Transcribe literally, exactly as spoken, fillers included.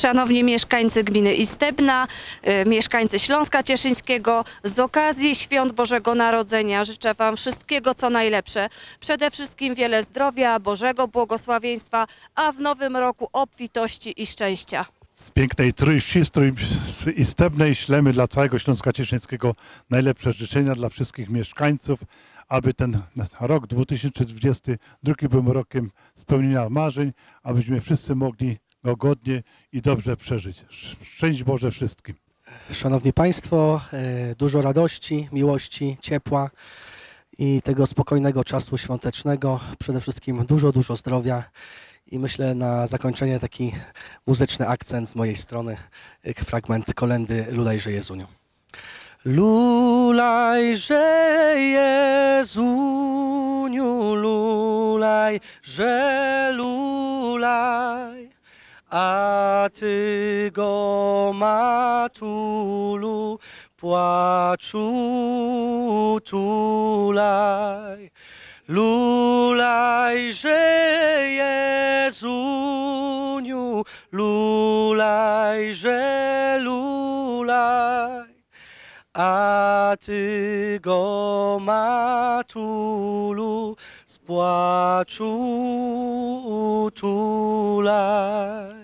Szanowni mieszkańcy gminy Istebna, y, mieszkańcy Śląska Cieszyńskiego, z okazji Świąt Bożego Narodzenia życzę Wam wszystkiego co najlepsze. Przede wszystkim wiele zdrowia, Bożego błogosławieństwa, a w nowym roku obfitości i szczęścia. Z pięknej Trójwsi, z Trój- z Istebnej ślemy dla całego Śląska Cieszyńskiego najlepsze życzenia dla wszystkich mieszkańców, aby ten rok dwa tysiące dwudziesty drugi był rokiem spełnienia marzeń, abyśmy wszyscy mogli go godnie i dobrze przeżyć. Szczęść Boże wszystkim. Szanowni Państwo, e, dużo radości, miłości, ciepła i tego spokojnego czasu świątecznego. Przede wszystkim dużo, dużo zdrowia i myślę na zakończenie taki muzyczny akcent z mojej strony, jak fragment kolędy Lulejże Jezuniu. Lulajże Jezuniu, lulajże lulaj, a Ty go matulu płaczu tulaj. Lulajże Jezuniu, lulajże lulaj, a Ty go matulu z płaczu tulaj.